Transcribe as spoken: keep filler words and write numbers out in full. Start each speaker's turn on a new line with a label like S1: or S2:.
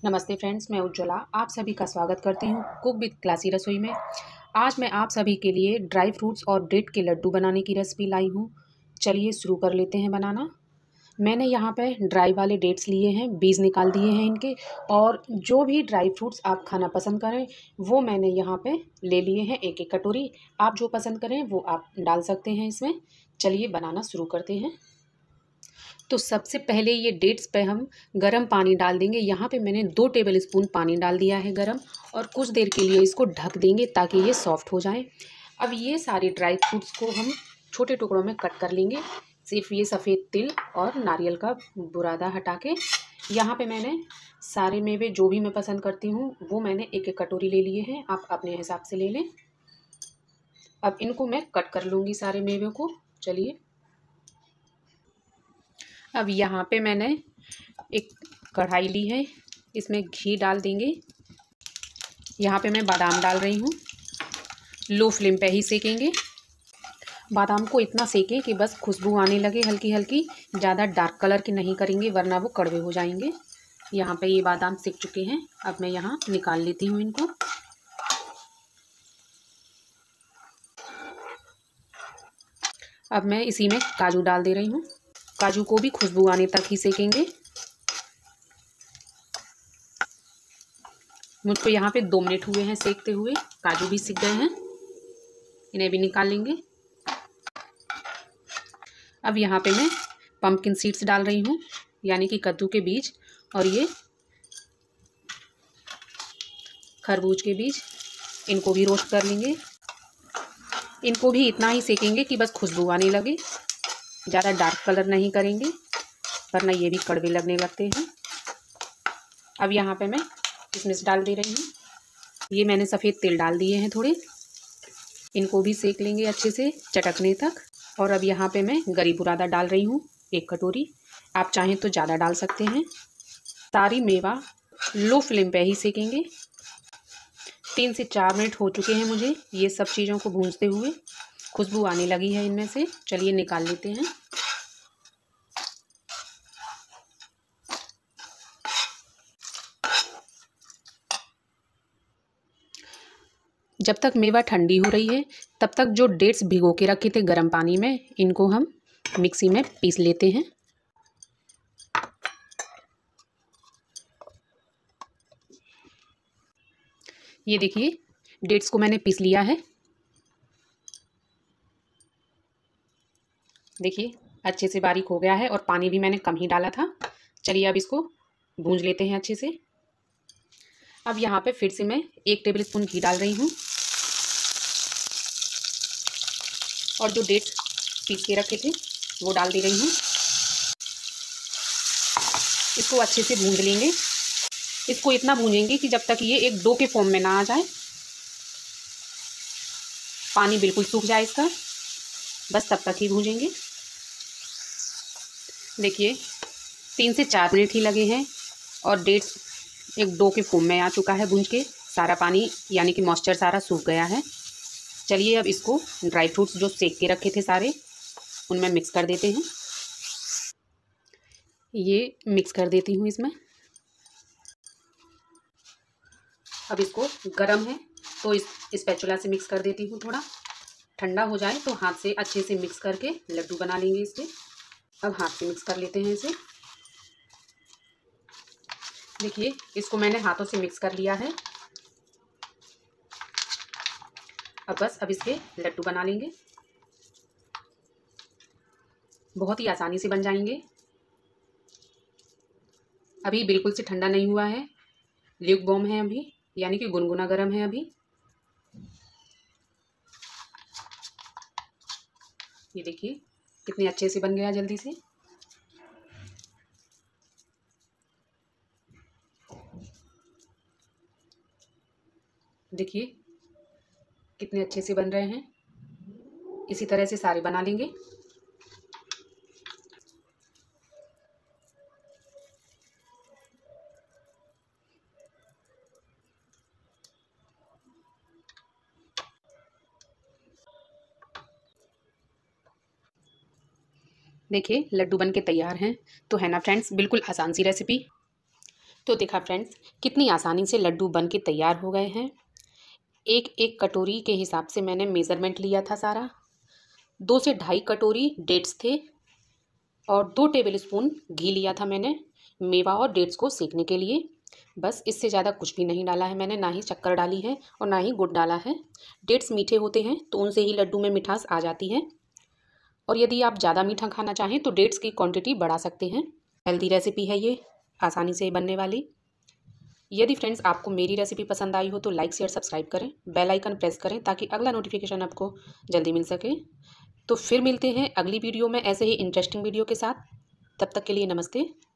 S1: नमस्ते फ्रेंड्स, मैं उज्ज्वला आप सभी का स्वागत करती हूँ कुक विद क्लासी रसोई में। आज मैं आप सभी के लिए ड्राई फ्रूट्स और डेट के लड्डू बनाने की रेसिपी लाई हूँ। चलिए शुरू कर लेते हैं बनाना। मैंने यहाँ पे ड्राई वाले डेट्स लिए हैं, बीज निकाल दिए हैं इनके। और जो भी ड्राई फ्रूट्स आप खाना पसंद करें वो मैंने यहाँ पे ले लिए हैं, एक एक कटोरी। आप जो पसंद करें वो आप डाल सकते हैं इसमें। चलिए बनाना शुरू करते हैं। तो सबसे पहले ये डेट्स पे हम गरम पानी डाल देंगे। यहाँ पे मैंने दो टेबल स्पून पानी डाल दिया है गरम, और कुछ देर के लिए इसको ढक देंगे ताकि ये सॉफ्ट हो जाए। अब ये सारे ड्राई फ्रूट्स को हम छोटे टुकड़ों में कट कर लेंगे। सिर्फ ये सफ़ेद तिल और नारियल का बुरादा हटा के। यहाँ पे मैंने सारे मेवे जो भी मैं पसंद करती हूँ वो मैंने एक एक कटोरी ले लिए हैं, आप अपने हिसाब से ले लें। अब इनको मैं कट कर लूँगी सारे मेवे को। चलिए, अब यहाँ पे मैंने एक कढ़ाई ली है, इसमें घी डाल देंगे। यहाँ पे मैं बादाम डाल रही हूँ। लो फ्लेम पे ही सेकेंगे। बादाम को इतना सेकें कि बस खुशबू आने लगे हल्की हल्की, ज़्यादा डार्क कलर के नहीं करेंगे वरना वो कड़वे हो जाएंगे। यहाँ पे ये बादाम सेक चुके हैं, अब मैं यहाँ निकाल लेती हूँ इनको। अब मैं इसी में काजू डाल दे रही हूँ। काजू को भी खुशबू आने तक ही सेकेंगे। मुझको यहाँ पे दो मिनट हुए हैं सेकते हुए, काजू भी सीख गए हैं, इन्हें भी निकाल लेंगे। अब यहाँ पे मैं पम्पकिन सीड्स डाल रही हूँ, यानी कि कद्दू के बीज, और ये खरबूज के बीज, इनको भी रोस्ट कर लेंगे। इनको भी इतना ही सेकेंगे कि बस खुशबू आने लगे, ज़्यादा डार्क कलर नहीं करेंगे वरना ये भी कड़वे लगने लगते हैं। अब यहाँ पे मैं किशमिश डाल दे रही हूँ। ये मैंने सफ़ेद तिल डाल दिए हैं थोड़े, इनको भी सेक लेंगे अच्छे से चटकने तक। और अब यहाँ पे मैं गरी बुरादा डाल रही हूँ, एक कटोरी। आप चाहें तो ज़्यादा डाल सकते हैं। सारी मेवा लो फ्लेम पे ही सेकेंगे। तीन से चार मिनट हो चुके हैं मुझे ये सब चीज़ों को भूनते हुए। खुशबू आने लगी है इनमें से, चलिए निकाल लेते हैं। जब तक मेवा ठंडी हो रही है तब तक जो डेट्स भिगो के रखे थे गर्म पानी में, इनको हम मिक्सी में पीस लेते हैं। ये देखिए, डेट्स को मैंने पीस लिया है। देखिए अच्छे से बारीक हो गया है, और पानी भी मैंने कम ही डाला था। चलिए अब इसको भूंज लेते हैं अच्छे से। अब यहाँ पे फिर से मैं एक टेबल स्पून घी डाल रही हूँ, और जो डेट्स पीस के रखे थे वो डाल दे रही हूँ। इसको अच्छे से भूंज लेंगे। इसको इतना भूंजेंगे कि जब तक ये एक डो के फॉर्म में ना आ जाए, पानी बिल्कुल सूख जाए इसका, बस तब तक ही भूंजेंगे। देखिए तीन से चार मिनट ही लगे हैं और डेट्स एक डो के फॉर्म में आ चुका है भूंज के। सारा पानी यानी कि मॉइस्चर सारा सूख गया है। चलिए अब इसको ड्राई फ्रूट्स जो सेक के रखे थे सारे, उनमें मिक्स कर देते हैं। ये मिक्स कर देती हूँ इसमें। अब इसको गरम है तो इस स्पैचुला से मिक्स कर देती हूँ। थोड़ा ठंडा हो जाए तो हाथ से अच्छे से मिक्स करके लड्डू बना लेंगे इसके। अब हाथ से मिक्स कर लेते हैं इसे। देखिए इसको मैंने हाथों से मिक्स कर लिया है। अब बस अब इसके लड्डू बना लेंगे। बहुत ही आसानी से बन जाएंगे। अभी बिल्कुल से ठंडा नहीं हुआ है, ल्यूक वार्म है अभी, यानी कि गुनगुना गर्म है अभी। ये देखिए कितने अच्छे से बन गया जल्दी से। देखिए कितने अच्छे से बन रहे हैं। इसी तरह से सारे बना लेंगे। देखिए लड्डू बन के तैयार हैं। तो है ना फ्रेंड्स, बिल्कुल आसान सी रेसिपी। तो देखा फ्रेंड्स, कितनी आसानी से लड्डू बन के तैयार हो गए हैं। एक एक कटोरी के हिसाब से मैंने मेज़रमेंट लिया था सारा। दो से ढाई कटोरी डेट्स थे और दो टेबल स्पून घी लिया था मैंने मेवा और डेट्स को सेकने के लिए। बस इससे ज़्यादा कुछ भी नहीं डाला है मैंने, ना ही शक्कर डाली है और ना ही गुड़ डाला है। डेट्स मीठे होते हैं तो उनसे ही लड्डू में मिठास आ जाती है, और यदि आप ज़्यादा मीठा खाना चाहें तो डेट्स की क्वांटिटी बढ़ा सकते हैं। हेल्दी रेसिपी है ये, आसानी से बनने वाली। यदि फ्रेंड्स आपको मेरी रेसिपी पसंद आई हो तो लाइक शेयर सब्सक्राइब करें, बेल आइकन प्रेस करें ताकि अगला नोटिफिकेशन आपको जल्दी मिल सके। तो फिर मिलते हैं अगली वीडियो में ऐसे ही इंटरेस्टिंग वीडियो के साथ। तब तक के लिए नमस्ते।